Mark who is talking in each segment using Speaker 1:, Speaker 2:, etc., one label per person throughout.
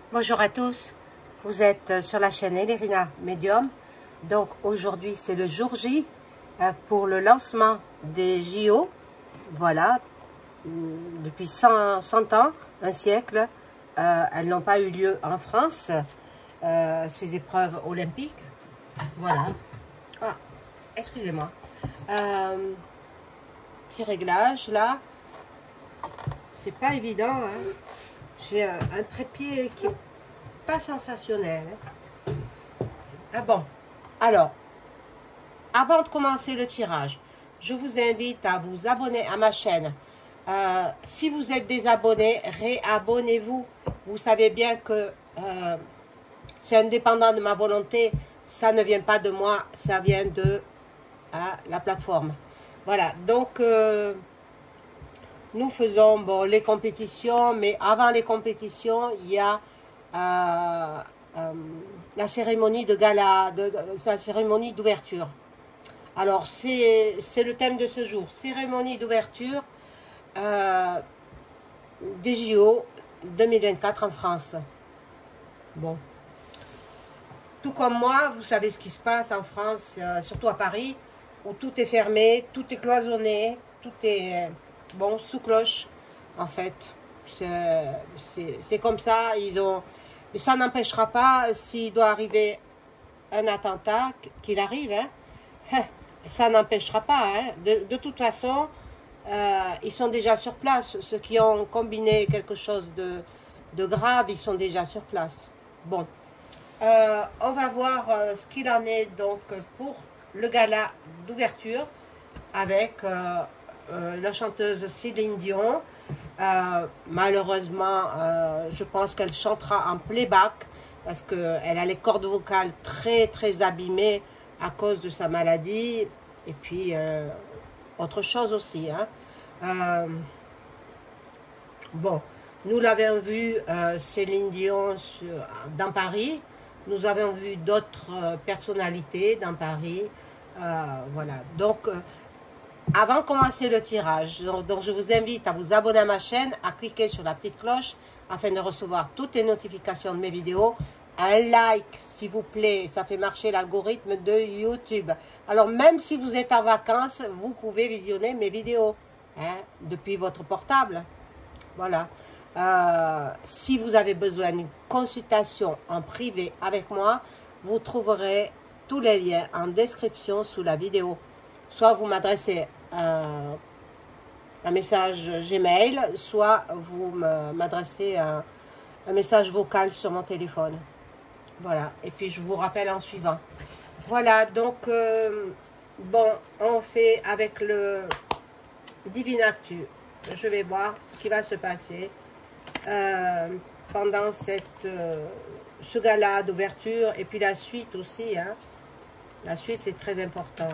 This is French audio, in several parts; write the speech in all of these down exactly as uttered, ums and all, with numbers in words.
Speaker 1: Bonjour à tous, vous êtes sur la chaîne Elérina Medium. Donc aujourd'hui c'est le jour J pour le lancement des J O. Voilà, depuis cent, cent ans, un siècle, euh, elles n'ont pas eu lieu en France, euh, ces épreuves olympiques. Voilà. Ah, excusez-moi. Euh, petit réglage là. C'est pas évident, hein. J'ai un, un trépied qui est pas sensationnel. Hein. Ah bon. Alors, avant de commencer le tirage, je vous invite à vous abonner à ma chaîne. Euh, si vous êtes désabonné, réabonnez-vous. Vous savez bien que euh, c'est indépendant de ma volonté. Ça ne vient pas de moi, ça vient de hein, la plateforme. Voilà, donc euh, nous faisons bon, les compétitions, mais avant les compétitions, il y a euh, euh, la cérémonie de gala, de, de, la cérémonie d'ouverture. Alors, c'est le thème de ce jour, cérémonie d'ouverture euh, des J O deux mille vingt-quatre en France. Bon. Tout comme moi, vous savez ce qui se passe en France, euh, surtout à Paris, où tout est fermé, tout est cloisonné, tout est, euh, bon, sous cloche, en fait. C'est comme ça, ils ont... Mais ça n'empêchera pas, s'il doit arriver un attentat, qu'il arrive, hein, ça n'empêchera pas, hein. De, de toute façon, euh, ils sont déjà sur place. Ceux qui ont combiné quelque chose de, de grave, ils sont déjà sur place. Bon. Euh, on va voir euh, ce qu'il en est donc pour le gala d'ouverture avec euh, euh, la chanteuse Céline Dion. Euh, malheureusement, euh, je pense qu'elle chantera en playback parce qu'elle a les cordes vocales très très abîmées à cause de sa maladie et puis euh, autre chose aussi. Hein. Euh, bon, nous l'avons vu euh, Céline Dion sur, dans Paris. Nous avons vu d'autres euh, personnalités dans Paris. Euh, voilà. Donc, euh, avant de commencer le tirage, donc, donc je vous invite à vous abonner à ma chaîne, à cliquer sur la petite cloche afin de recevoir toutes les notifications de mes vidéos. Un like, s'il vous plaît, ça fait marcher l'algorithme de YouTube. Alors, même si vous êtes en vacances, vous pouvez visionner mes vidéos hein, depuis votre portable. Voilà. Euh, si vous avez besoin d'une consultation en privé avec moi, vous trouverez tous les liens en description sous la vidéo. Soit vous m'adressez un, un message Gmail, soit vous m'adressez un, un message vocal sur mon téléphone. Voilà, et puis je vous rappelle en suivant. Voilà, donc, euh, bon, on fait avec le Divinactu. Je vais voir ce qui va se passer. Euh, pendant cette, euh, ce gala d'ouverture et puis la suite aussi. Hein. La suite, c'est très important.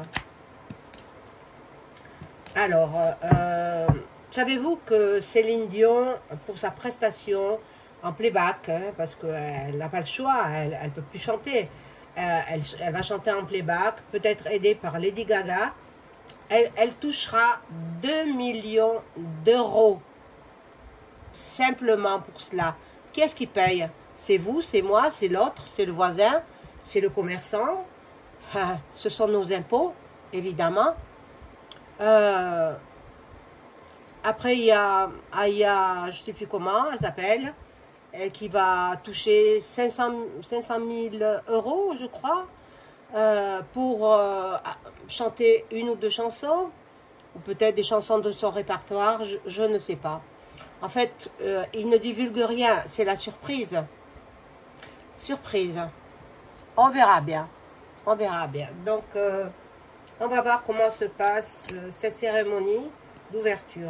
Speaker 1: Alors, euh, savez-vous que Céline Dion, pour sa prestation en playback, hein, parce qu'elle n'a pas le choix, elle ne peut plus chanter, euh, elle, elle va chanter en playback, peut-être aidée par Lady Gaga, elle, elle touchera deux millions d'euros. Simplement pour cela. Qui est-ce qui paye? C'est vous, c'est moi, c'est l'autre, c'est le voisin, c'est le commerçant. Ah, ce sont nos impôts, évidemment. Euh, après, il y a, il y a, je ne sais plus comment elle s'appelle, qui va toucher cinq cent mille euros, je crois, euh, pour euh, chanter une ou deux chansons, ou peut-être des chansons de son répertoire, je, je ne sais pas. En fait, euh, il ne divulgue rien, c'est la surprise. Surprise. On verra bien. On verra bien. Donc, euh, on va voir comment se passe euh, cette cérémonie d'ouverture.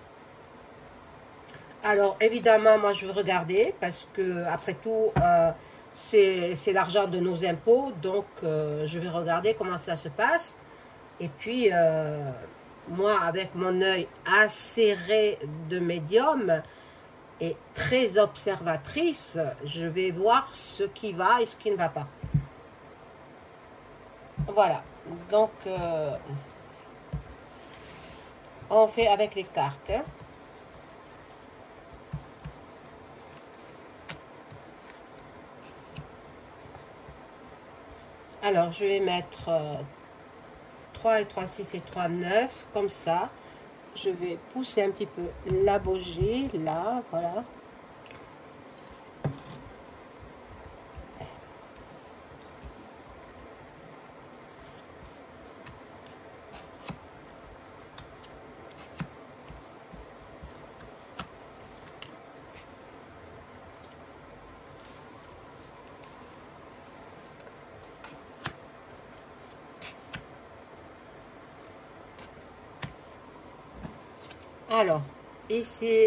Speaker 1: Alors, évidemment, moi, je veux regarder parce que, après tout, euh, c'est l'argent de nos impôts. Donc, euh, je vais regarder comment ça se passe. Et puis... Euh, moi, avec mon œil acéré de médium et très observatrice, je vais voir ce qui va et ce qui ne va pas. Voilà. Donc, euh, on fait avec les cartes. Hein. Alors, je vais mettre euh, trois et trois, six et trois, neuf, comme ça. Je vais pousser un petit peu la bougie, là, voilà. Alors, ici,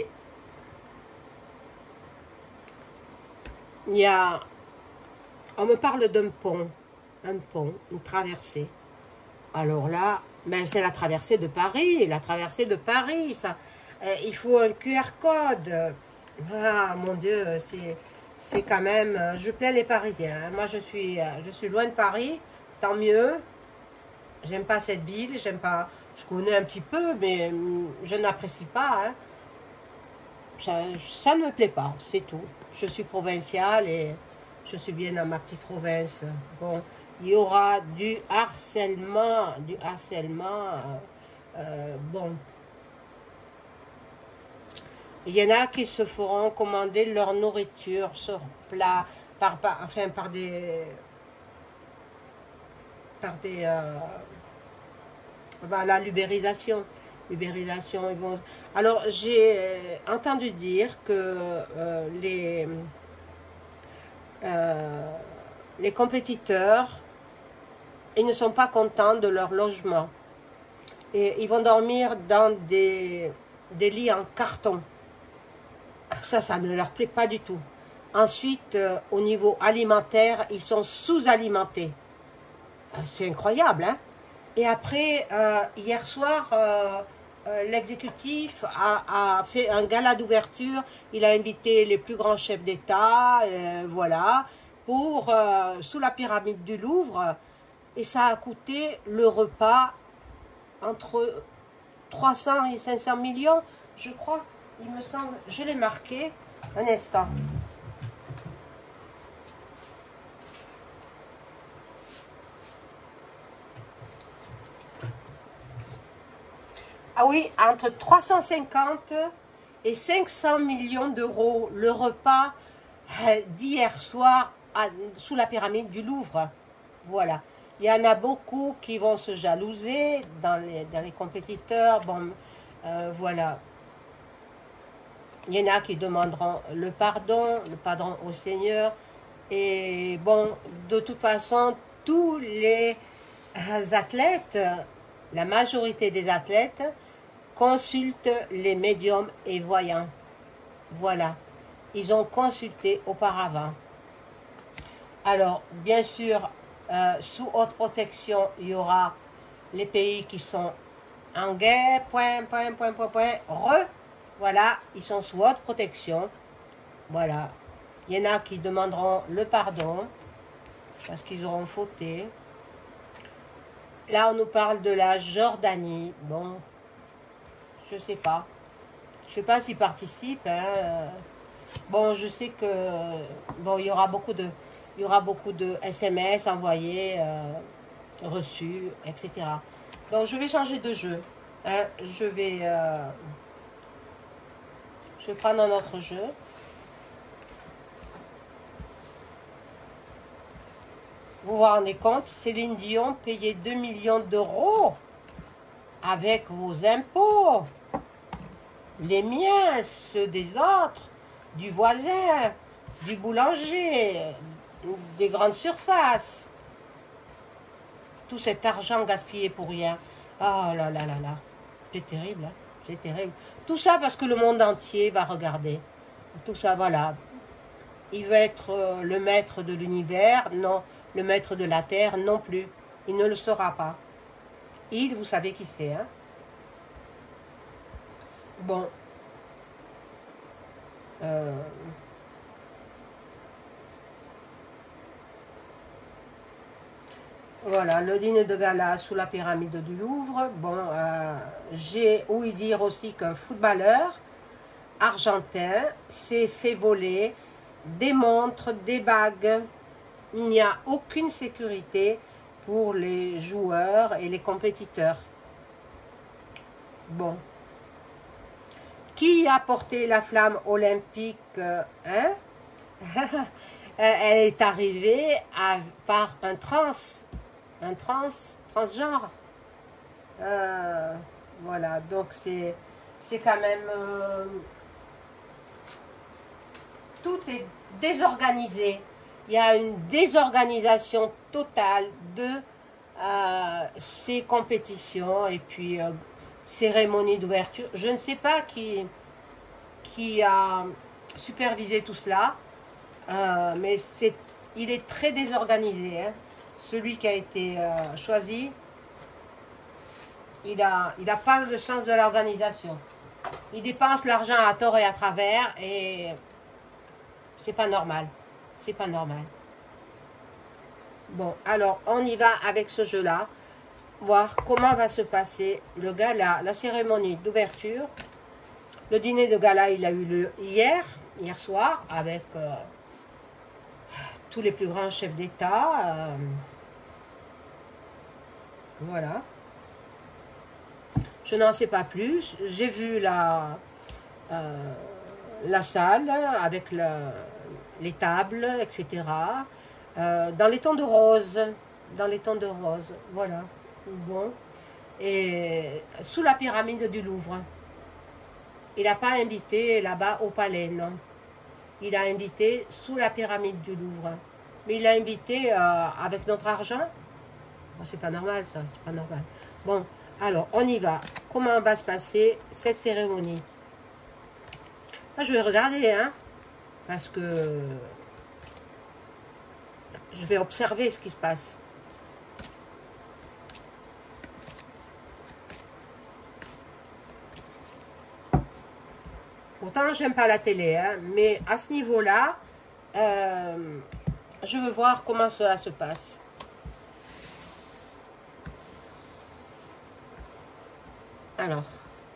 Speaker 1: il y a, on me parle d'un pont, un pont, une traversée. Alors là, ben c'est la traversée de Paris, la traversée de Paris, ça. Euh, il faut un Q R code. Ah, mon Dieu, c'est c'est quand même, je plains les Parisiens. Hein. Moi, je suis, je suis loin de Paris, tant mieux. J'aime pas cette ville, j'aime pas, je connais un petit peu, mais je n'apprécie pas. Hein. Ça, ça ne me plaît pas, c'est tout. Je suis provinciale et je suis bien dans ma petite province. Bon, il y aura du harcèlement, du harcèlement. Euh, euh, bon, il y en a qui se feront commander leur nourriture sur plat, par, par enfin par des, par des, euh, voilà, l'ubérisation. Ubérisation, ils vont. Alors j'ai entendu dire que euh, les euh, les compétiteurs, ils ne sont pas contents de leur logement et ils vont dormir dans des des lits en carton. Ça, ça ne leur plaît pas du tout. Ensuite, euh, au niveau alimentaire, ils sont sous-alimentés. C'est incroyable, hein? Et après, euh, hier soir, euh, euh, l'exécutif a, a fait un gala d'ouverture. Il a invité les plus grands chefs d'État, euh, voilà, pour euh, sous la pyramide du Louvre. Et ça a coûté le repas entre trois cents et cinq cents millions, je crois. Il me semble, je l'ai marqué. Un instant. Ah oui, entre trois cent cinquante et cinq cents millions d'euros, le repas d'hier soir à, sous la pyramide du Louvre. Voilà. Il y en a beaucoup qui vont se jalouser dans les, dans les compétiteurs. Bon, euh, voilà. Il y en a qui demanderont le pardon, le pardon au Seigneur. Et bon, de toute façon, tous les athlètes, la majorité des athlètes, consultent les médiums et voyants. Voilà. Ils ont consulté auparavant. Alors, bien sûr, euh, sous haute protection, il y aura les pays qui sont en guerre, point, point, point, point, point, re, voilà, ils sont sous haute protection. Voilà. Il y en a qui demanderont le pardon, parce qu'ils auront fauté. Là, on nous parle de la Jordanie. Bon, je sais pas. Je sais pas s'ils participent. Hein. Bon, je sais que bon, il y aura beaucoup de, il y aura beaucoup de S M S envoyés, euh, reçus, et cetera. Donc, je vais changer de jeu. Hein. Je vais, euh, je vais prendre un autre jeu. Vous vous rendez compte, Céline Dion payait deux millions d'euros avec vos impôts. Les miens, ceux des autres, du voisin, du boulanger, des grandes surfaces. Tout cet argent gaspillé pour rien. Oh là là là là. C'est terrible, hein? C'est terrible. Tout ça parce que le monde entier va regarder. Tout ça, voilà. Il veut être le maître de l'univers, non. Le maître de la terre, non plus. Il ne le sera pas. Il, vous savez qui c'est, hein? Bon. Euh... Voilà, le dîner de gala sous la pyramide du Louvre. Bon, euh, j'ai ouï dire aussi qu'un footballeur argentin s'est fait voler des montres, des bagues. il n'y a aucune sécurité pour les joueurs et les compétiteurs. Bon. Qui a porté la flamme olympique, euh, hein? Elle est arrivée à, par un trans, un trans, transgenre. Euh, voilà, donc c'est c'est quand même... Euh, tout est désorganisé. Il y a une désorganisation totale de euh, ces compétitions et puis euh, cérémonies d'ouverture. Je ne sais pas qui, qui a supervisé tout cela, euh, mais c'est, il est très désorganisé. Hein. Celui qui a été euh, choisi, il n'a il a pas le sens de l'organisation. Il dépense l'argent à tort et à travers et c'est pas normal. C'est pas normal. Bon, alors on y va avec ce jeu-là. Voir comment va se passer le gala, la cérémonie d'ouverture. Le dîner de gala, il a eu lieu hier, hier soir, avec euh, tous les plus grands chefs d'État. Euh, voilà. Je n'en sais pas plus. J'ai vu la, euh, la salle avec le, les tables, et cetera. Euh, dans les tons de rose. Dans les tons de rose. Voilà. Bon. Et sous la pyramide du Louvre. Il n'a pas invité là-bas au palais, non. Il a invité sous la pyramide du Louvre. Mais il a invité euh, avec notre argent. Bon, c'est pas normal, ça. C'est pas normal. Bon. Alors, on y va. Comment va se passer cette cérémonie? Là, je vais regarder, hein, parce que je vais observer ce qui se passe. Pourtant, j'aime pas la télé, hein, mais à ce niveau-là, euh, je veux voir comment cela se passe. Alors,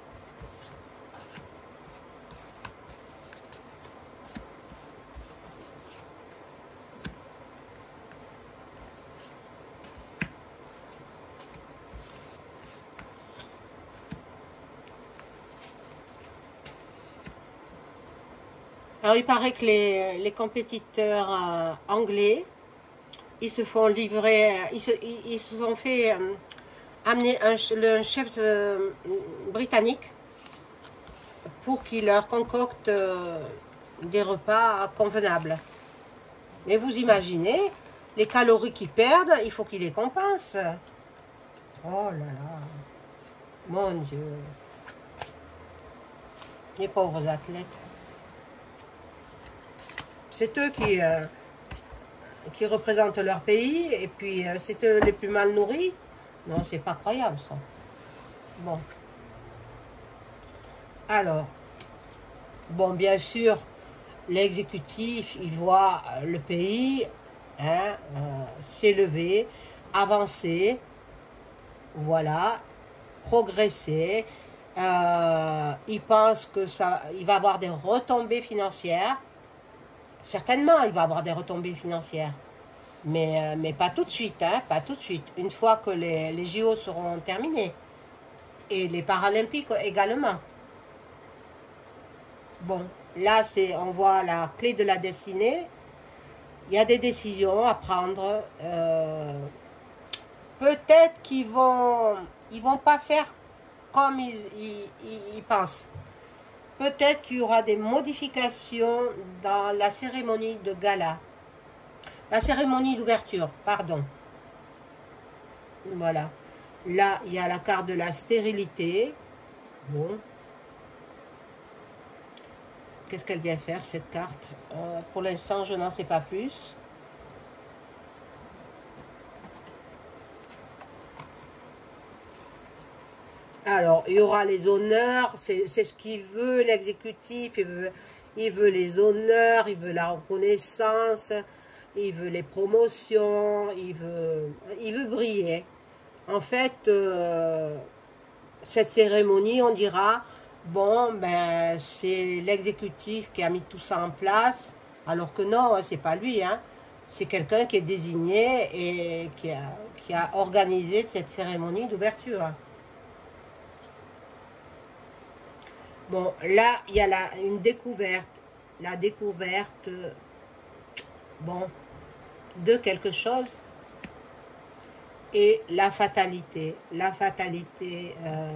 Speaker 1: alors il paraît que les, les compétiteurs euh, anglais, ils se font livrer, ils se, ils, ils se sont fait euh, amener un, le chef euh, britannique pour qu'il leur concocte euh, des repas convenables. Mais vous imaginez, les calories qu'ils perdent, il faut qu'ils les compensent. Oh là là, mon Dieu. Les pauvres athlètes. C'est eux qui, euh, qui représentent leur pays et puis euh, c'est eux les plus mal nourris. Non, c'est pas croyable ça. Bon. Alors, bon, bien sûr, l'exécutif, il voit le pays hein, euh, s'élever, avancer, voilà, progresser. Euh, il pense que ça, il va avoir des retombées financières. Certainement, il va avoir des retombées financières. Mais, euh, mais pas tout de suite, hein, pas tout de suite. Une fois que les, les J O seront terminés. Et les Paralympiques également. Bon, là, c'est, on voit la clé de la destinée. Il y a des décisions à prendre. Euh, peut-être qu'ils vont, ils vont pas faire comme ils, ils, ils, ils pensent. Peut-être qu'il y aura des modifications dans la cérémonie de gala. La cérémonie d'ouverture, pardon. Voilà. Là, il y a la carte de la stérilité. Bon. Qu'est-ce qu'elle vient faire, cette carte? euh, Pour l'instant, je n'en sais pas plus. Alors, il y aura les honneurs, c'est ce qu'il veut, l'exécutif, il veut, il veut les honneurs, il veut la reconnaissance, il veut les promotions, il veut, il veut briller. En fait, euh, cette cérémonie, on dira, bon, ben, c'est l'exécutif qui a mis tout ça en place, alors que non, c'est pas lui, hein. c'est quelqu'un qui est désigné et qui a, qui a organisé cette cérémonie d'ouverture. Bon, là, il y a la, une découverte. La découverte, bon, de quelque chose. Et la fatalité. La fatalité, euh,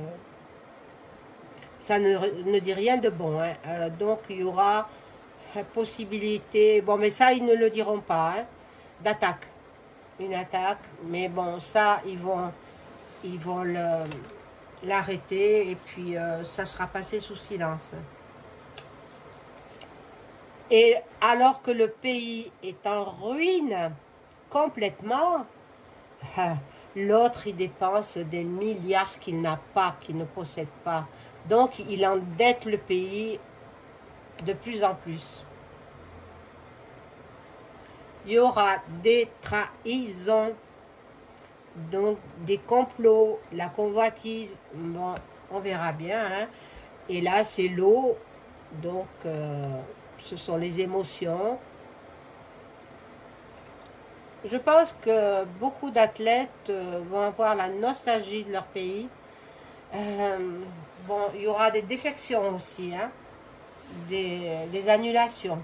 Speaker 1: ça ne, ne dit rien de bon. Hein. Euh, donc, il y aura possibilité, bon, mais ça, ils ne le diront pas, hein, d'attaque. Une attaque, mais bon, ça, ils vont, ils vont l'arrêter et puis euh, ça sera passé sous silence. Et alors que le pays est en ruine complètement, l'autre, il dépense des milliards qu'il n'a pas, qu'il ne possède pas. Donc, il endette le pays de plus en plus. Il y aura des trahisons, donc des complots, la convoitise, bon, on verra bien. Hein. Et là, c'est l'eau, donc euh, ce sont les émotions. Je pense que beaucoup d'athlètes euh, vont avoir la nostalgie de leur pays. Euh, bon, il y aura des défections aussi, hein, des, des annulations.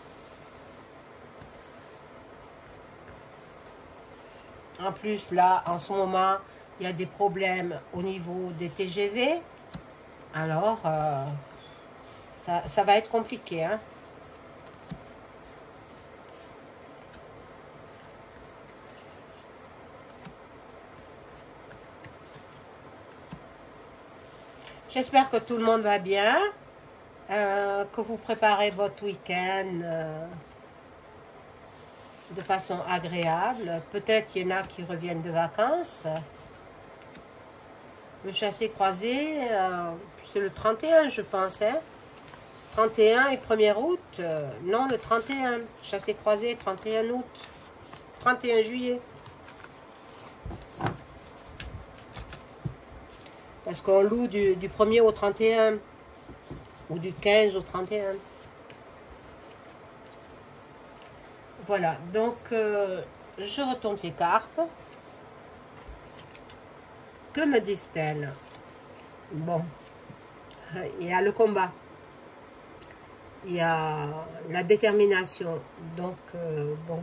Speaker 1: En plus, là, en ce moment, il y a des problèmes au niveau des T G V. Alors, euh, ça, ça va être compliqué, hein. J'espère que tout le monde va bien, euh, que vous préparez votre week-end euh, de façon agréable. Peut-être il y en a qui reviennent de vacances. Le chassé-croisé, euh, c'est le trente et un, je pense. Hein. trente et un et premier août. Euh, non, le trente et un. Chassé-croisé, trente et un août. trente et un juillet. Parce qu'on loue du, du premier au trente et un. Ou du quinze au trente et un. Voilà, donc euh, je retourne ces cartes. Que me disent-elles? Bon, il y a le combat. Il y a la détermination. Donc, euh, bon.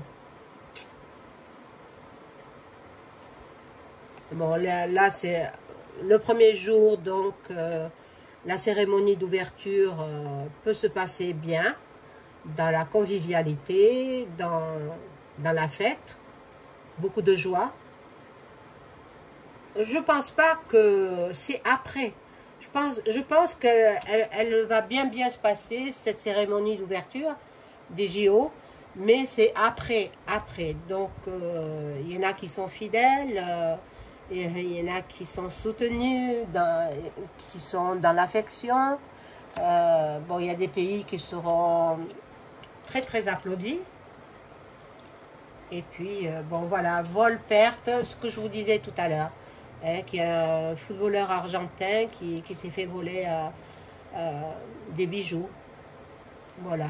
Speaker 1: Bon, là, là c'est le premier jour, donc euh, la cérémonie d'ouverture euh, peut se passer bien, dans la convivialité, dans, dans la fête, beaucoup de joie. Je pense pas que c'est après. Je pense, je pense qu'elle elle, elle va bien bien se passer, cette cérémonie d'ouverture des J O, mais c'est après, après. Donc, euh, il y en a qui sont fidèles, euh, il y en a qui sont soutenus, dans, qui sont dans l'affection. Euh, bon, il y a des pays qui seront très très applaudis. Et puis, euh, bon voilà, vol-perte, ce que je vous disais tout à l'heure. Hein, qu'il y a un footballeur argentin qui, qui s'est fait voler euh, euh, des bijoux. Voilà.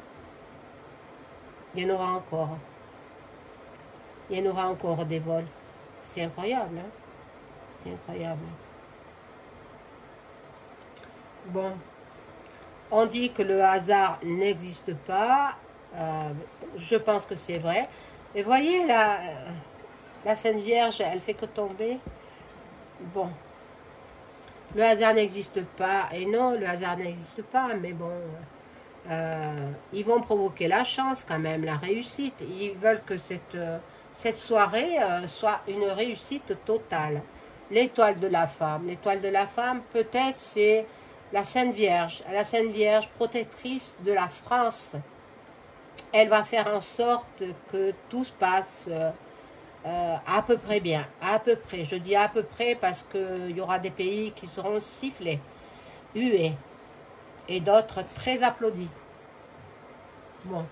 Speaker 1: Il y en aura encore. Il y en aura encore des vols. C'est incroyable, hein? C'est incroyable. Bon. On dit que le hasard n'existe pas. Euh, je pense que c'est vrai. Et voyez, la, la Sainte Vierge, elle fait que tomber. Bon, le hasard n'existe pas, et non, le hasard n'existe pas, mais bon, euh, ils vont provoquer la chance quand même, la réussite. Ils veulent que cette, euh, cette soirée euh, soit une réussite totale. L'étoile de la femme, l'étoile de la femme, peut-être c'est la Sainte Vierge, la Sainte Vierge protectrice de la France. Elle va faire en sorte que tout se passe euh, Euh, à peu près bien, à peu près, je dis à peu près parce qu'il y aura des pays qui seront sifflés, hués, et d'autres très applaudis. Bon.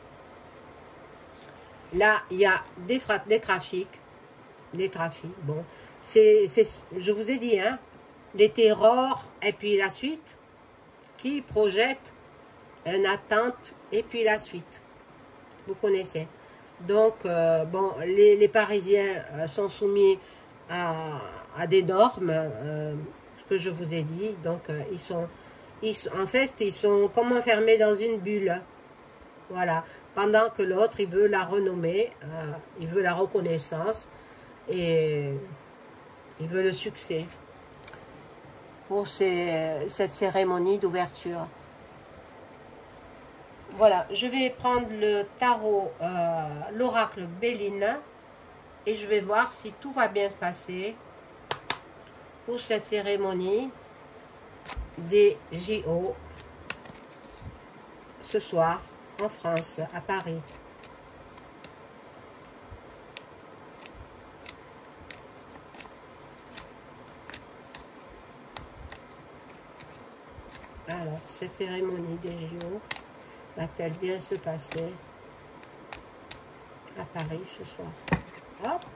Speaker 1: Là, il y a des, des trafics, des trafics, bon, c'est, je vous ai dit, hein, les terrors, et puis la suite, qui projette une attente, et puis la suite, vous connaissez. Donc, euh, bon, les, les Parisiens euh, sont soumis à, à des normes euh, que je vous ai dit. Donc, euh, ils sont, ils, en fait, ils sont comme enfermés dans une bulle. Voilà. Pendant que l'autre, il veut la renommer, euh, il veut la reconnaissance et il veut le succès pour ces, cette cérémonie d'ouverture. Voilà, je vais prendre le tarot, euh, l'oracle Béline, et je vais voir si tout va bien se passer pour cette cérémonie des J O ce soir en France, à Paris. Alors, cette cérémonie des J O va-t-elle bien se passer à Paris ce soir? Hop.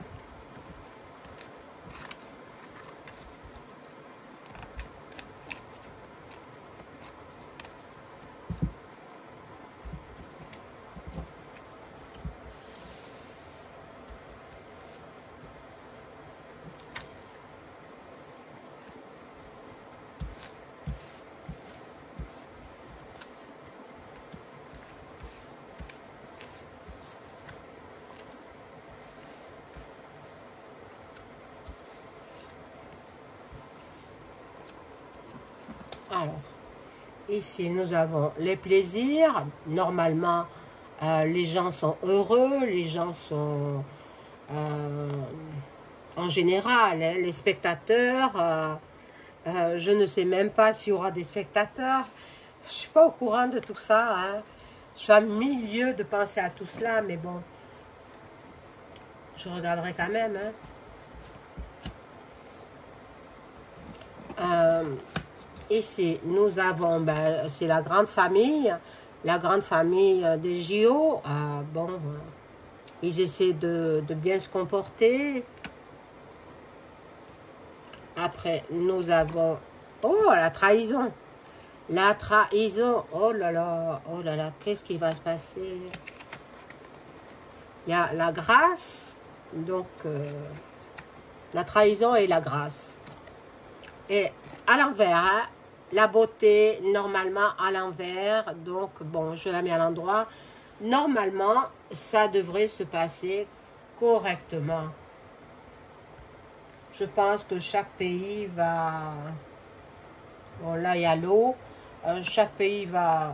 Speaker 1: Alors, ici, nous avons les plaisirs. Normalement, euh, les gens sont heureux, les gens sont, euh, en général, hein, les spectateurs, euh, euh, je ne sais même pas s'il y aura des spectateurs. Je ne suis pas au courant de tout ça. Hein. Je suis à milieu de penser à tout cela, mais bon, je regarderai quand même. Hein. Euh, Ici, nous avons, ben, c'est la grande famille, la grande famille des J O. Euh, bon, euh, ils essaient de, de bien se comporter. Après, nous avons, oh, la trahison. La trahison, oh là là, oh là là, qu'est-ce qui va se passer? Il y a la grâce, donc, euh, la trahison et la grâce. Et à l'envers, hein, la beauté, normalement à l'envers, donc bon, je la mets à l'endroit. Normalement, ça devrait se passer correctement. Je pense que chaque pays va... Bon, là, il y a l'eau. Euh, chaque pays va...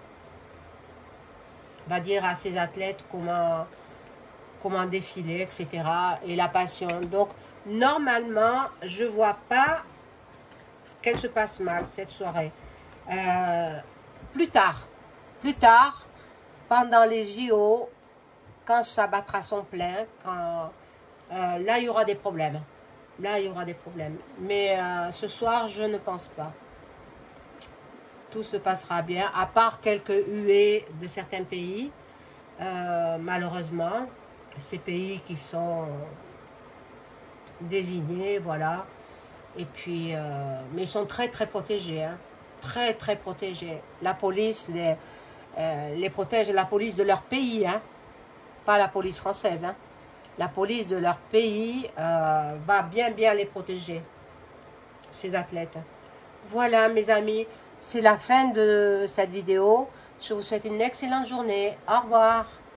Speaker 1: va dire à ses athlètes comment, comment défiler, et cetera. Et la passion. Donc, normalement, je ne vois pas qu'elle se passe mal, cette soirée. Euh, plus tard, plus tard, pendant les J O, quand ça battra son plein, quand, euh, là, il y aura des problèmes. Là, il y aura des problèmes. Mais euh, ce soir, je ne pense pas. Tout se passera bien, à part quelques huées de certains pays. Euh, malheureusement, ces pays qui sont désignés, voilà. Et puis, euh, mais ils sont très, très protégés. Hein. Très, très protégés. La police les, euh, les protège, la police de leur pays. Hein. Pas la police française. Hein. La police de leur pays euh, va bien, bien les protéger. Ces athlètes. Voilà, mes amis. C'est la fin de cette vidéo. Je vous souhaite une excellente journée. Au revoir.